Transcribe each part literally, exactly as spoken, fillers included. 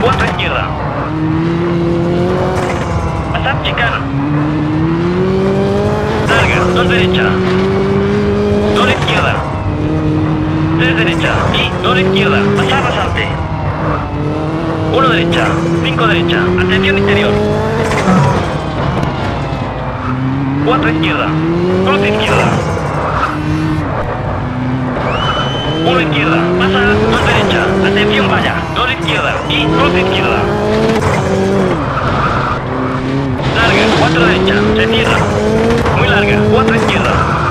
cuatro izquierda. Pasad chicano. Larga, dos derecha. Dos izquierda. Tres derecha. Y dos izquierda. Pasad rasante. Uno derecha. Cinco derecha. Atención interior. Cuatro izquierda. Cruz izquierda. Uno izquierda. Pasa dos derecha. Atención vaya. Dos izquierda. Y cruz izquierda. Larga. Cuatro derecha. Se cierra. Muy larga. Cuatro izquierda.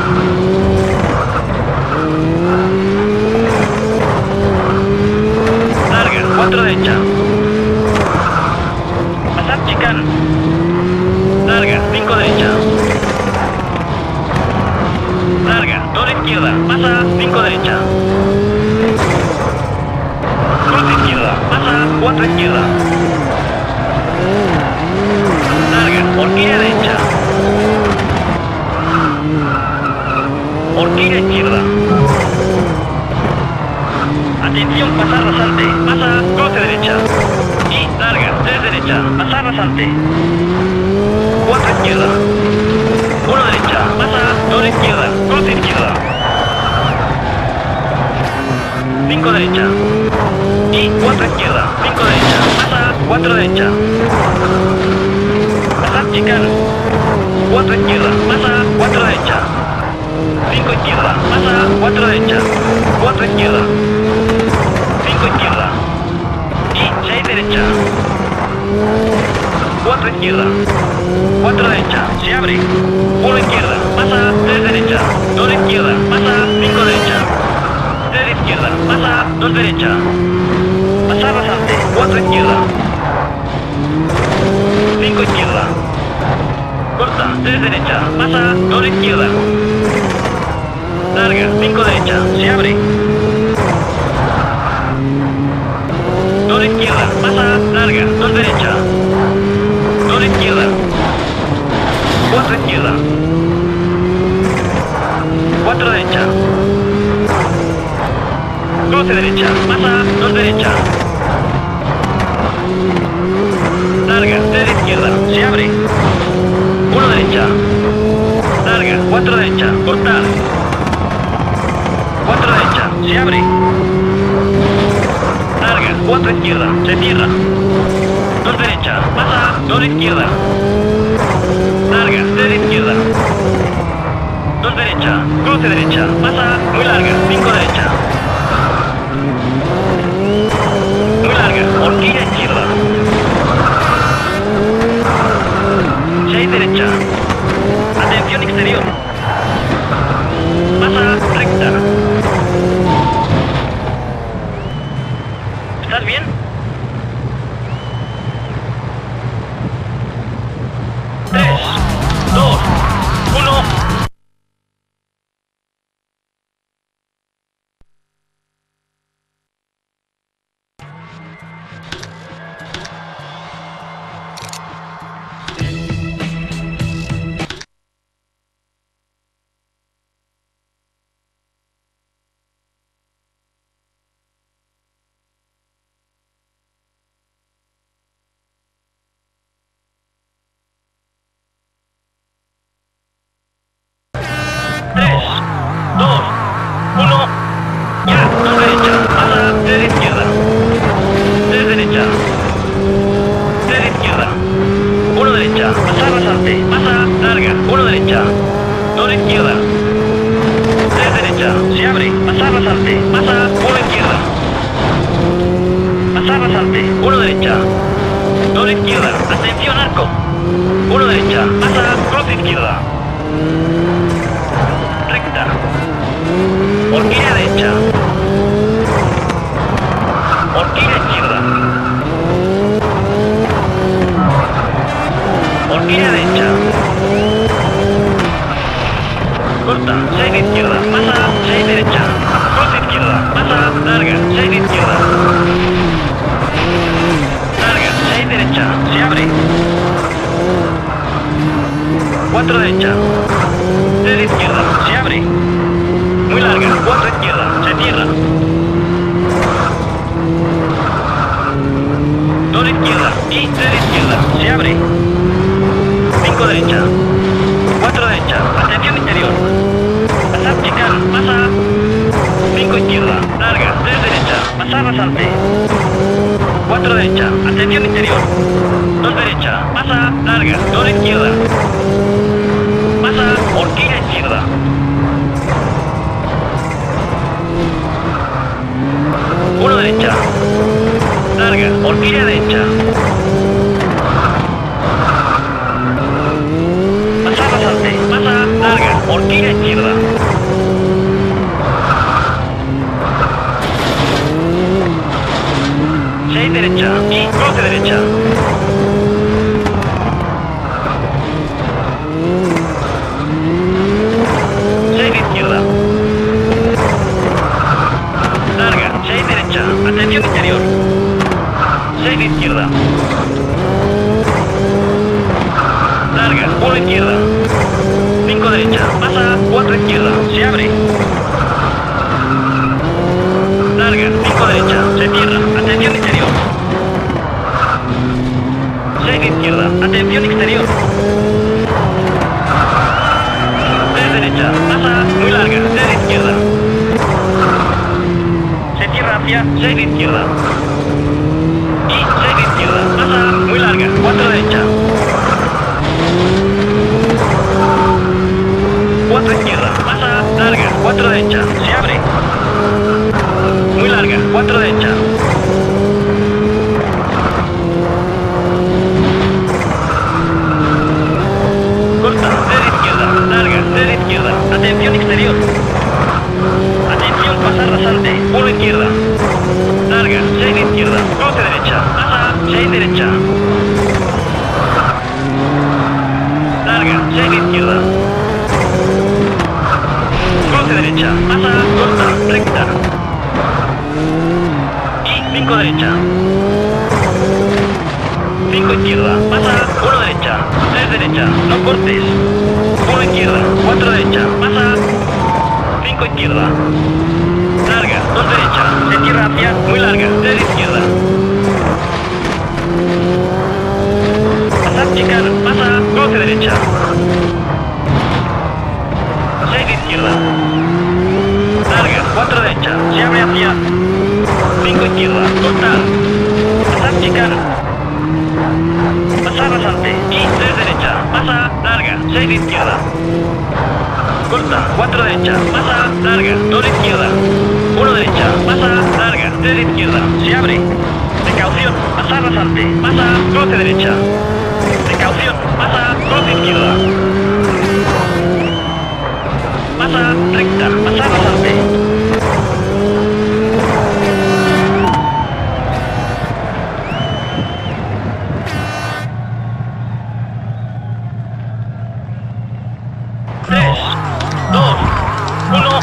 Larga. Cuatro derecha. Pasad chicán. Larga. Cinco derecha. Larga, dos izquierda, pasa, cinco derecha. Cruz izquierda, pasa, cuatro izquierda. Larga, horquilla derecha. Horquilla izquierda. Atención, pasar rasante, pasa, cruce derecha. Y larga, tres derecha, pasar rasante. Cuatro izquierda. Uno derecha, pasa, dos izquierda, cruz izquierda. Cinco derecha. Y cuatro izquierda, cinco derecha, pasa, cuatro derecha. Pasad chicano. Cuatro izquierda, pasa, cuatro derecha. Cinco izquierda, pasa, cuatro derecha. Cuatro izquierda. Cinco izquierda. Y seis derecha. Cuatro izquierda. Cuatro derecha. Se abre. Uno izquierda. Pasa. Tres derecha. Dos izquierda. Pasa. Cinco derecha. Tres izquierda. Pasa. Dos derecha. Pasar rasante. Cuatro izquierda. Cinco izquierda. Corta. Tres derecha. Pasa. Dos izquierda. Larga. Cinco derecha. Se abre. Dos izquierda. Pasa. Larga. Dos derecha. Dos izquierda. Cuatro izquierda. Cuatro derecha. Cruce derecha. Pasa. Dos derecha. Larga. Tres izquierda. Se abre. Uno derecha. Larga. Cuatro derecha. Cortar. Cuatro derecha. Se abre. Larga. Cuatro izquierda. Se cierra. Dos derecha. Pasa. Dos izquierda. Larga. Tres izquierda. Dos derecha. Cruce derecha. Pasa. Muy larga. Cinco derecha. Muy larga. Horquilla izquierda. Seis derecha. Atención exterior. Pasa recta. ¿Estás bien? Tres, dos, uno. Cuatro derecha. Tres izquierda. Se abre. Muy larga. Cuatro izquierda. Se cierra. dos izquierda y tres izquierda. Se abre. cinco derecha. cuatro derecha. Atención interior. Pasar chicane. Pasa. cinco izquierda. Larga. tres derecha. Pasar rasante. cuatro derecha. Atención interior. dos derecha. Pasa. Larga. dos izquierda. Pasa. Horquilla izquierda. uno derecha. Larga. Horquilla derecha. Pasar rasante. Pasa. Larga. Horquilla izquierda. seis derecha y cruce derecha. seis izquierda. Larga, seis derecha. Atención interior. seis izquierda. Larga, uno izquierda. cinco derecha. Pasa, cuatro izquierda. Se abre. Larga, cinco derecha. Se cierra. Atención interior. seis izquierda. Atención exterior. tres derecha. Pasa, muy larga. tres izquierda. Se cierra hacia seis izquierda. Y seis izquierda. Pasa, muy larga. cuatro derecha. cuatro izquierda. Pasa, larga. cuatro derecha. Se abre. Muy larga. cuatro derecha. Corta. tres izquierda. Larga. tres izquierda. Atención exterior. Atención. Pasar rasante. uno izquierda. Larga. seis izquierda. Cruce derecha. Pasa. seis derecha. Larga. seis izquierda. Cruce derecha. Pasa. Corta. Recta. cinco derecha. cinco izquierda. Pasa. uno derecha. tres derecha. No cortes. uno izquierda. cuatro derecha. Pasa. cinco izquierda. Larga. dos derecha. Se cierra hacia. Muy larga. tres izquierda. Pasar chicane. Pasa. cruce derecha. seis izquierda. Larga. cuatro derecha. Se abre hacia. cinco izquierda. Cortar. Pasar chicane. Pasar rasante. Y tres derecha. Pasa. Larga. seis izquierda. Corta. cuatro derecha. Pasa. Larga. dos izquierda. uno derecha. Pasa. Larga. tres izquierda. Se abre. Precaución. Pasar rasante. Pasa. Cruce derecha. Precaución. Pasa. Cruce izquierda. Pasa. Recta. Pasar rasante. tres, dos, uno.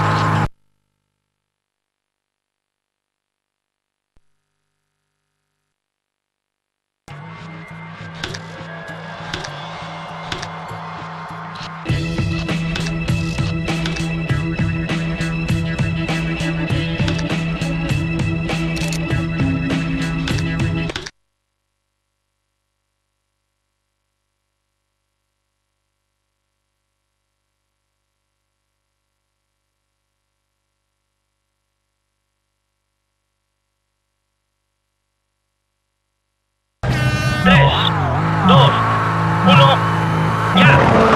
tres, dos, uno, ya.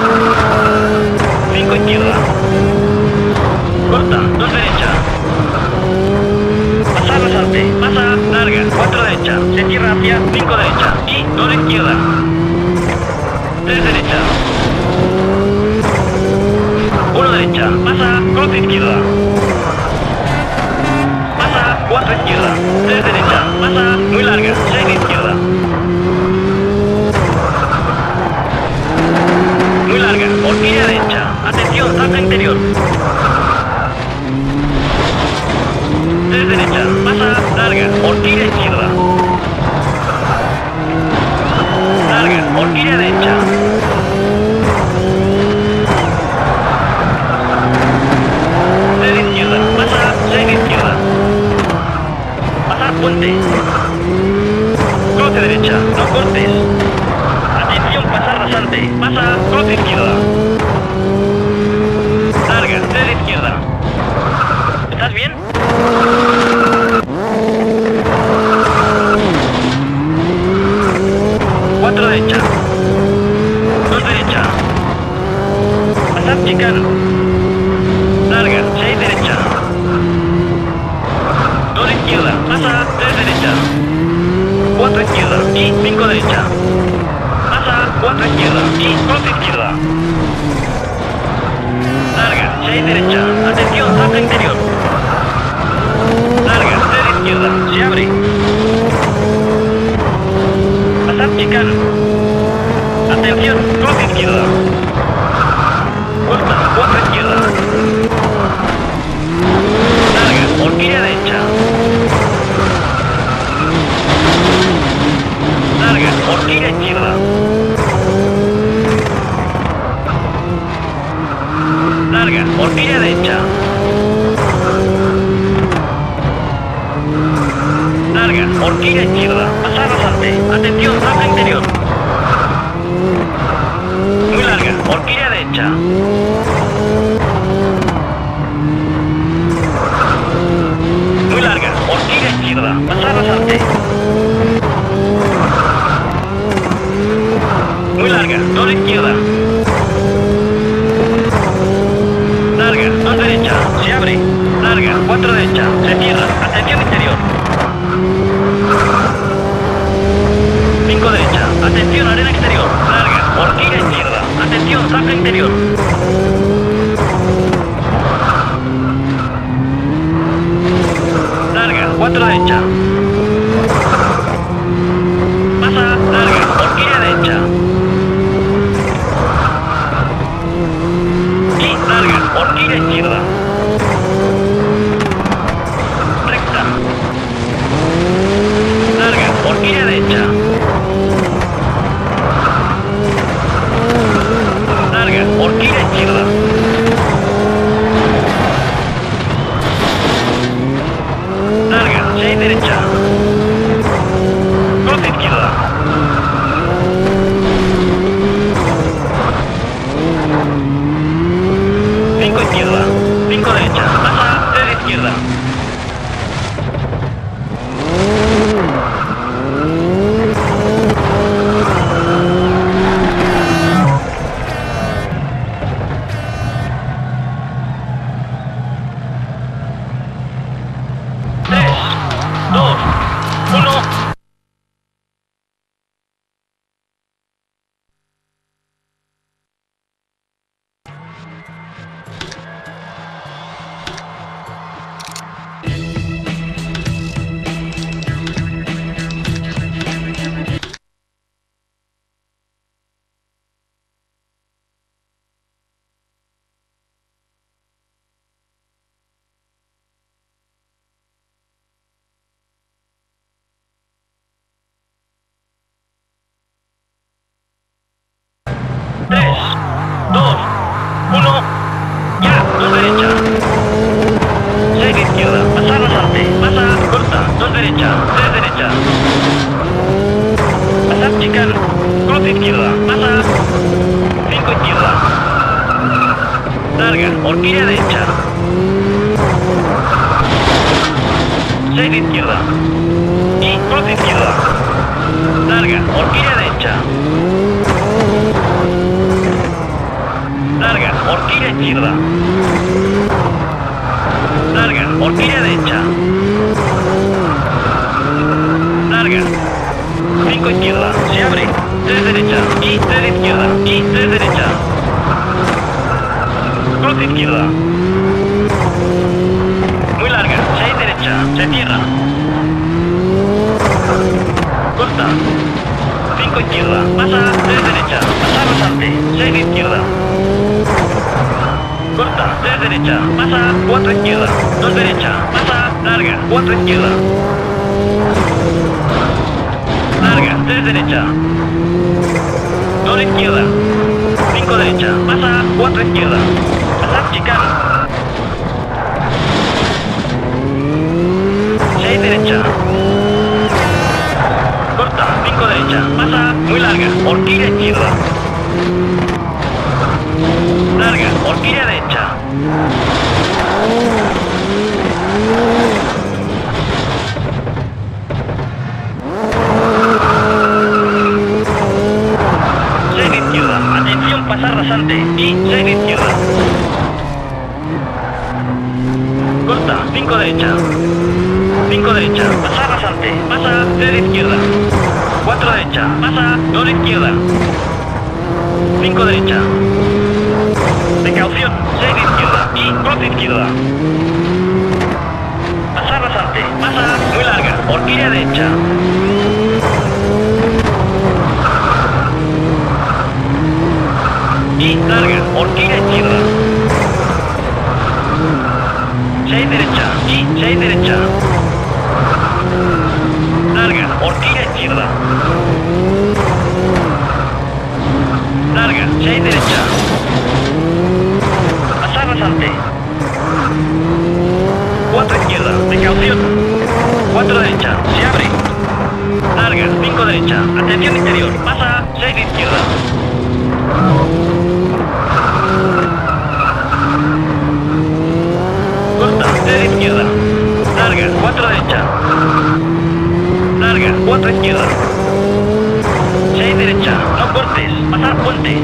cinco izquierda. Corta, dos derecha. Pasar rasante. Pasa, larga, cuatro derecha. Se cierra hacia cinco derecha. Y dos izquierda. tres derecha. uno derecha. Pasa, cruce izquierda. Pasa, cuatro izquierda. tres derecha. Pasa, muy larga. seis izquierda. Muy larga. Horquilla derecha. Atención, zanja interior. tres derecha. Pasa, larga. Horquilla izquierda. Larga. Horquilla derecha. tres izquierda. Pasa, seis izquierda. Pasar puente. Cruce derecha. cortes. Atención, pasar rasante. Pasa, cruce izquierda. Larga, tres izquierda. ¿Estás bien? Cuatro derecha. Dos derecha. Pasad chicano. Larga, seis derecha. Dos izquierda. Pasa, tres derecha. Cuatro izquierda y cinco derecha. Pasa, cuatro izquierda y cruce izquierda. Larga, seis derecha. Atención, zanja interior. Larga, tres izquierda. Se abre. Pasad chicano. Atención, cruce izquierda. Corta, cuatro izquierda. Larga, horquilla derecha. Larga, horquilla izquierda. Larga, horquilla derecha. Larga, horquilla izquierda. Pasar rasante. Atención, zanja interior. Muy larga, horquilla derecha. Muy larga, horquilla izquierda. Pasar rasante. Muy larga, dos izquierda. Larga, dos derecha. Se abre. Larga, cuatro derecha. Se cierra. Atención interior. Cinco derecha. Atención, arena exterior. Larga, horquilla izquierda. Atención, zanja interior. Larga, cuatro derecha. Pasa, larga, horquilla derecha. Y larga, horquilla izquierda. Recta. Larga, horquilla derecha. Larga, horquilla izquierda. Larga, seis derecha. Cruce izquierda. Cinco izquierda. Cinco derecha. Pasa, tres izquierda. tres, dos, uno, ya, dos derecha. seis izquierda, pasar rasante, pasa, corta, dos derecha, tres derecha. Pasar chicano, cruce izquierda, pasa, cinco izquierda. Larga, horquilla derecha. seis izquierda. Y cruce izquierda. Larga, horquilla derecha. Larga, horquilla izquierda. Larga, horquilla derecha. Larga. cinco izquierda. Se abre. tres derecha. Y tres izquierda. Y tres derecha. Cruce izquierda. Muy larga. seis derecha. Se cierra. Corta. cinco izquierda. Pasa. tres derecha. Pasa rasante. seis izquierda. Corta, tres derecha, pasa, cuatro izquierda, dos derecha, pasa, larga, cuatro izquierda. Larga, tres derecha. dos izquierda. cinco derecha, pasa, cuatro izquierda. Pasar chicano. seis derecha. Corta, cinco cinco derecha, pasa, muy larga, horquilla izquierda. Larga, horquilla derecha. seis de izquierda, atención, pasar rasante y seis de izquierda. Corta, cinco derecha. cinco derecha, pasar rasante, pasa, tres de izquierda. cuatro derecha, pasa, dos de izquierda. cinco derecha. Precaución, seis de izquierda y dos de izquierda. Pasar rasante, pasa, muy larga, horquilla derecha. Y larga, horquilla izquierda. seis derecha y seis derecha. Larga, horquilla izquierda. Larga, seis derecha. Pasar rasante. cuatro izquierda, precaución. cuatro derecha, se abre. Larga, cinco derecha, atención interior, pasa, seis de izquierda. Corta, tres de izquierda. Larga, cuatro derecha. Larga, cuatro izquierda. seis derecha, no cortes, pasar puente.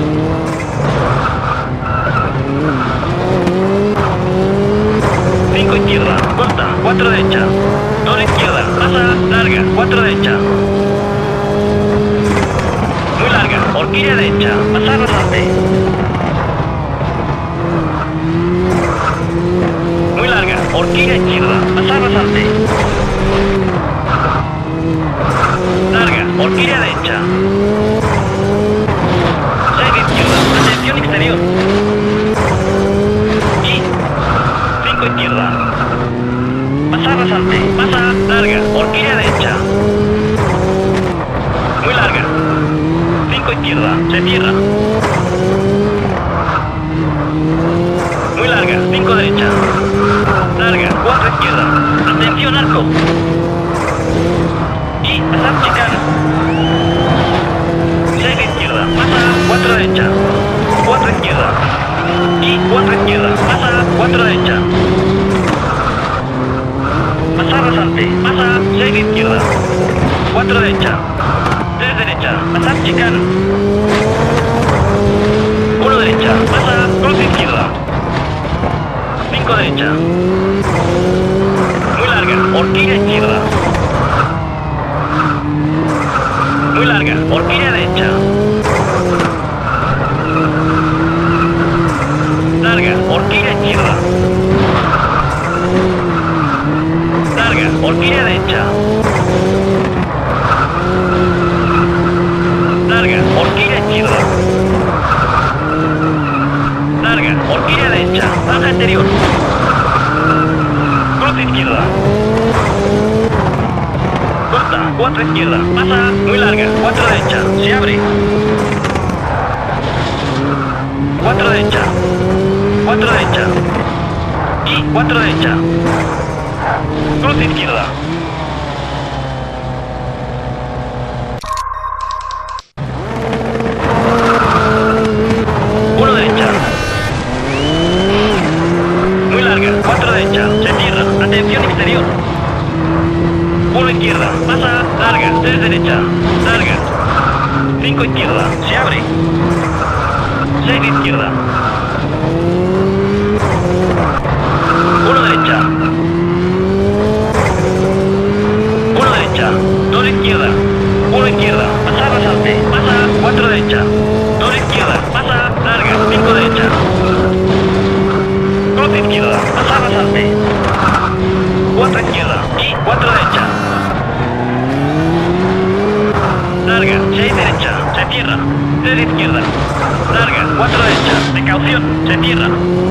cinco izquierda, corta, cuatro derecha. dos izquierda, pasa, larga, cuatro derecha. Muy larga, horquilla derecha, pasar rasante. Muy larga, horquilla izquierda, pasar rasante. Larga, horquilla derecha. seis de izquierda, atención exterior. Y cinco izquierda. Pasar rasante, pasa, larga, horquilla derecha. Muy larga. cinco izquierda, se cierra. Muy larga, cinco derecha. Larga, cuatro izquierda. Atención arco. Y pasar chicano. seis de izquierda, pasa, cuatro derecha. cuatro izquierda. Y cuatro izquierda, pasa, cuatro derecha. Pasar rasante, pasa, seis de izquierda. cuatro derecha. tres derecha, pasar chicano. uno derecha, pasa, cruz izquierda. cinco derecha. Muy larga, horquilla izquierda. Muy larga, horquilla derecha. Larga, horquilla izquierda. Larga, horquilla derecha. Larga, horquilla izquierda. Larga, horquilla derecha. Baja anterior. Cruz izquierda. Corta, cuatro izquierda. Pasa, muy larga. cuatro derecha. Se abre. cuatro derecha. cuatro derecha. Y cuatro derecha. Cruz izquierda. uno derecha. Muy larga. cuatro derecha. Se cierra. Atención exterior. uno izquierda. Pasa. Larga. tres derecha. Larga. cinco izquierda. Se abre. seis de izquierda. uno derecha. uno derecha. dos izquierda. uno izquierda. Pasa rasante. Pasa. cuatro derecha. dos izquierda. Pasa. Larga. cinco derecha. Cruz izquierda. Pasa rasante. cuatro izquierda. Y cuatro derecha. Larga. seis derecha. Se cierra. tres izquierda. Larga. cuatro derecha. Precaución. Se cierra.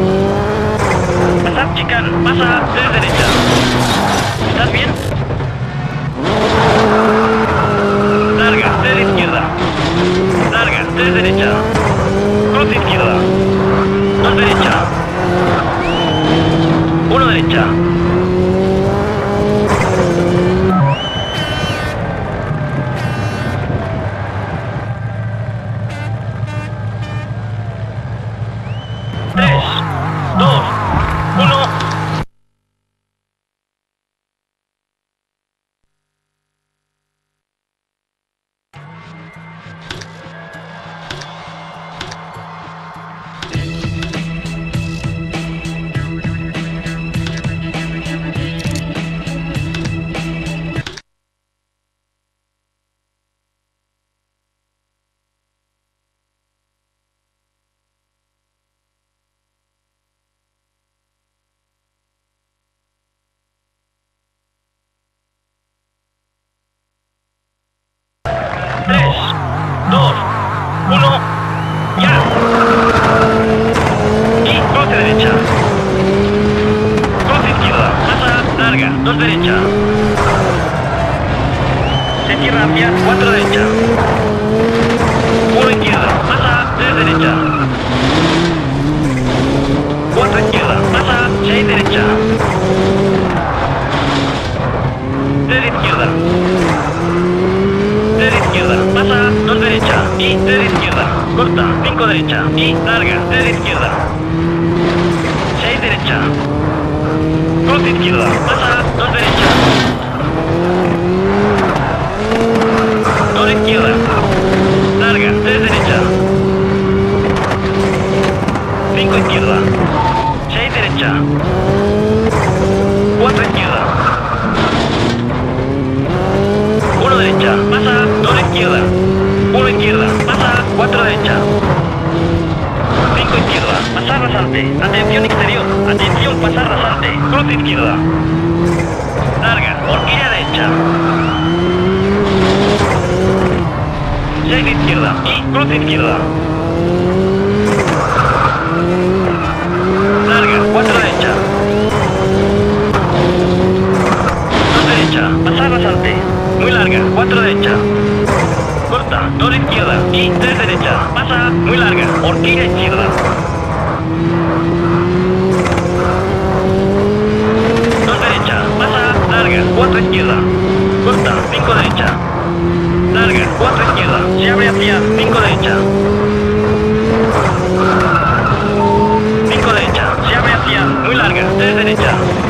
Pasar chicán. Pasa. tres derecha. ¿Estás bien? Larga. tres izquierda. Larga. tres derecha. Cruz izquierda. dos derecha. uno derecha. y tres izquierda. Corta, cinco derecha y larga, tres izquierda. seis derecha. Cruz izquierda, pasa, dos derecha. dos izquierda. Larga, tres derecha. cinco izquierda. seis derecha. cuatro izquierda. uno derecha, pasa, dos izquierda. uno izquierda, pasa, cuatro derecha. cinco izquierda, pasar rasante. Atención exterior, atención, pasar rasante. Cruz izquierda. Larga, horquilla derecha. seis izquierda y cruz izquierda. Larga, cuatro derecha. dos derecha, pasar rasante. Muy larga, cuatro derecha. Corta, dos izquierda y tres derecha. Pasa, muy larga, horquilla izquierda. dos derecha, pasa, larga, cuatro izquierda. Corta, cinco derecha. Larga, cuatro izquierda. Se abre hacia cinco derecha. cinco derecha. Se abre hacia muy larga, tres derecha.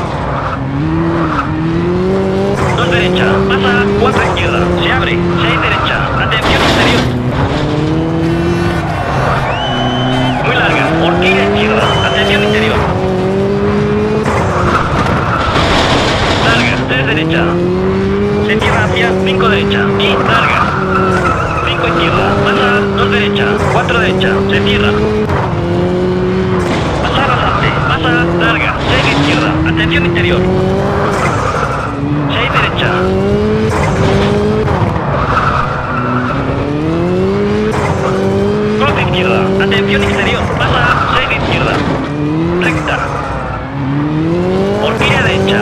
dos derecha. Pasa, cuatro izquierda. Se abre, seis derecha. Atención exterior. Muy larga, horquilla izquierda. Atención interior. Larga, tres derecha. Se cierra hacia cinco derecha y larga. cinco izquierda, pasa, dos derecha, cuatro derecha, se cierra. Pasa rasante, pasa, larga, seis izquierda, atención interior. seis derecha. Cruz izquierda, atención exterior, pasa, seis izquierda. Recta. Horquilla derecha.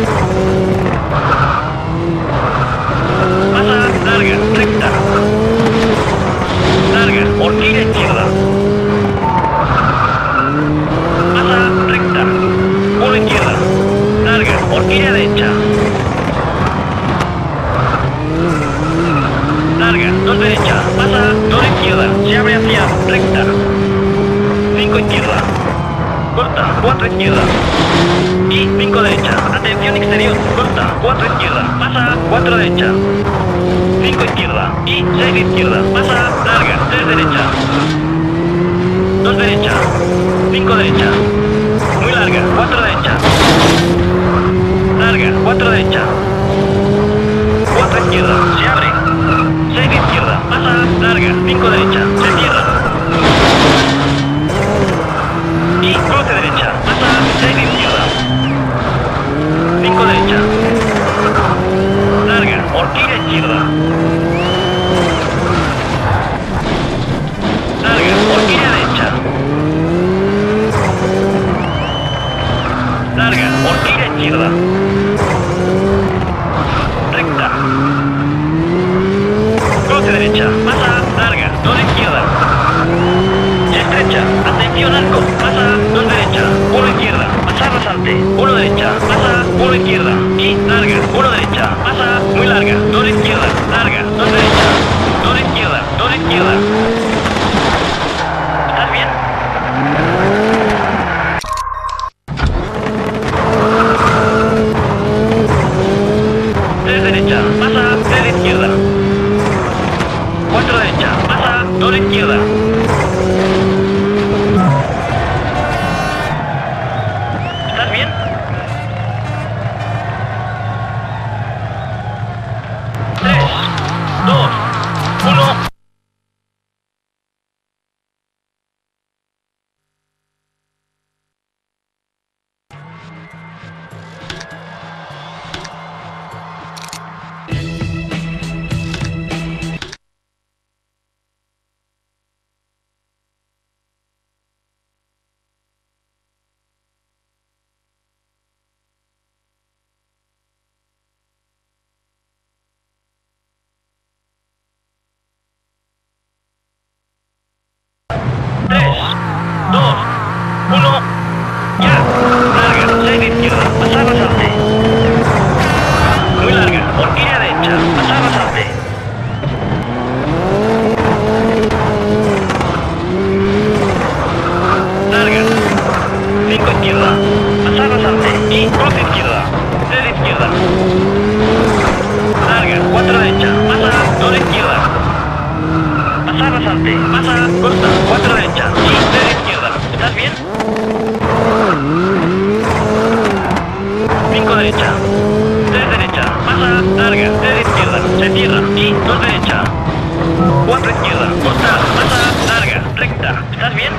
Pasa, larga, recta. Larga, horquilla izquierda. Pasa, recta. uno izquierda. Larga, horquilla derecha. Larga, dos derecha. Pasa, dos izquierda. Se abre hacia recta. cinco izquierda. Corta, cuatro izquierda. Y cinco derecha. Atención exterior. Corta, cuatro izquierda. Pasa, cuatro derecha. cinco izquierda y seis izquierda. Pasa, larga, tres derecha. dos derecha. cinco derecha. Muy larga, cuatro derecha. Larga, cuatro derecha. cuatro izquierda. Se abre. seis izquierda. Pasa, larga, cinco derecha. Se cierra. Y cruce derecha. Pasa, seis izquierda. cinco derecha. Larga, horquilla izquierda. Larga, horquilla derecha. Larga, horquilla izquierda. Recta. Cruce derecha. Pasa, larga, dos izquierda. Se estrecha. Atención arco. Pasa, dos derecha. Uno izquierda. Pasa rasante. Uno derecha. Pasa, uno izquierda. Y larga, uno derecha. Pasa, muy larga. Dos izquierda. Larga, dos derecha. Dos izquierda. Dos izquierda. ¿Estás bien? Tres derecha. Pasa, tres izquierda. Cuatro derecha. Pasa, dos izquierda. ¿Estás bien? Tres, dos, uno. tres, dos, uno, ya. Larga, seis de izquierda, pasar rasante. Muy larga, horquilla derecha, pasar rasante. rasante, pasa, corta, cuatro derecha, y tres izquierda, ¿estás bien? cinco derecha, tres derecha, pasa, larga, tres izquierda, se cierra, y dos derecha, cuatro izquierda, corta, pasa, larga, recta, ¿estás bien?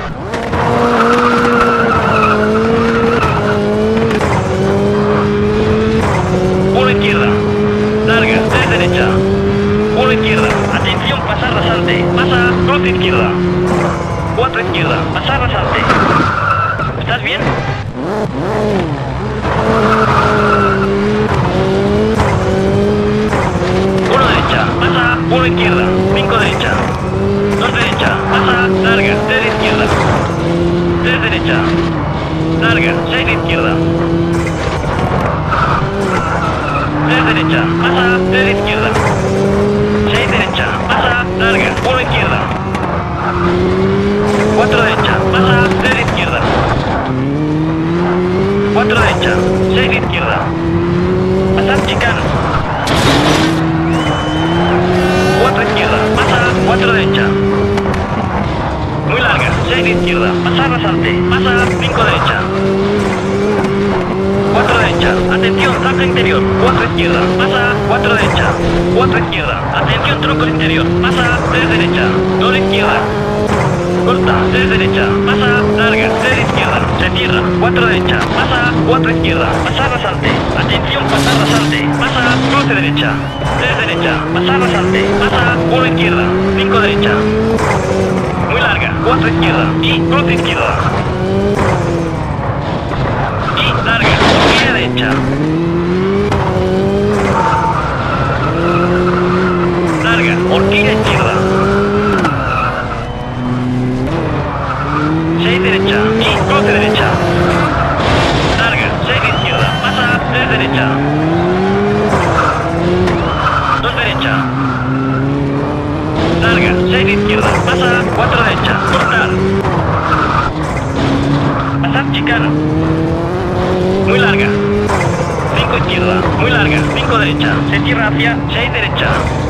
uno izquierda, larga, tres derecha, uno izquierda, atención, pasar rasante, pasa, cruce izquierda, cuatro izquierda, pasar rasante, ¿estás bien? uno derecha, pasa, uno izquierda, cinco derecha, dos derecha, pasa, larga, tres izquierda, tres derecha, larga, seis izquierda, tres derecha, pasa, tres izquierda, seis derecha, pasa, larga, uno izquierda, cuatro derecha, pasa, tres izquierda, cuatro derecha, seis izquierda, pasar chicano, cuatro izquierda, pasa, cuatro derecha, muy larga, seis izquierda, pasar rasante, pasa, cinco derecha, cuatro derecha, atención, tronco interior, cuatro izquierda, pasa, cuatro derecha, cuatro izquierda, atención, tronco interior, pasa, tres derecha, dos izquierda, corta, tres derecha, pasa, larga, tres izquierda, se cierra, cuatro derecha, pasa, cuatro izquierda, pasar rasante, atención, pasar rasante, pasa, cruce derecha, tres derecha, pasar rasante, pasa, uno izquierda, cinco derecha, muy larga, cuatro izquierda, y cruce izquierda, y larga, horquilla derecha, larga, horquilla izquierda, seis derecha, y cruce derecha, larga, seis izquierda, pasa, tres derecha, dos derecha, larga, seis izquierda, pasa, cuatro derecha, cortar, pasar chicano, muy larga, cinco izquierda, muy larga, cinco derecha, se cierra hacia seis derecha,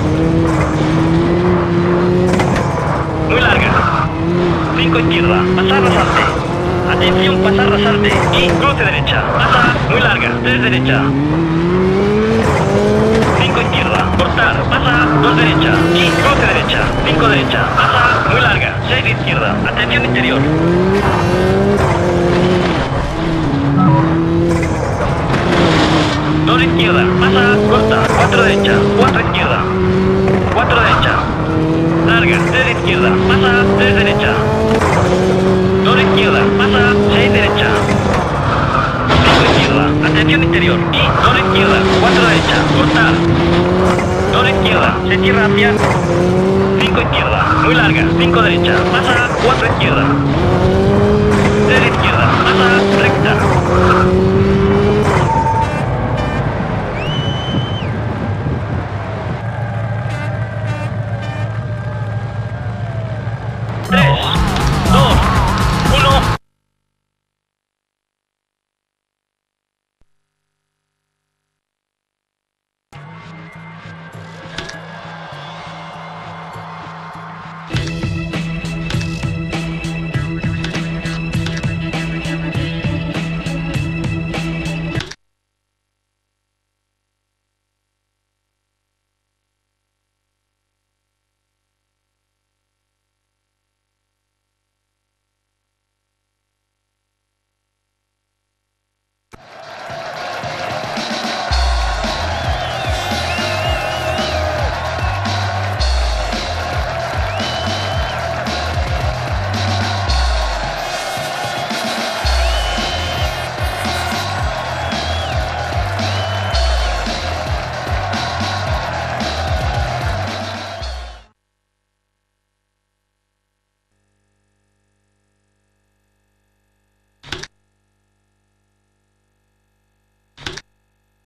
muy larga, cinco izquierda, pasar rasante, atención, pasar rasante, y cruce derecha, pasa, muy larga, tres derecha, cinco izquierda, cortar, pasa, dos derecha, y cruce derecha, cinco derecha, pasa, muy larga, seis izquierda, atención interior, dos izquierda, pasa, corta, cuatro derecha, cuatro izquierda, cuatro derecha, larga, tres izquierda, pasa, tres derecha, dos izquierda, pasa, seis derecha, cinco izquierda, atención interior, y dos izquierda, cuatro derecha, cortar, dos izquierda, se cierra hacia cinco izquierda, muy larga, cinco derecha, pasa, cuatro izquierda, tres izquierda, pasa, recta,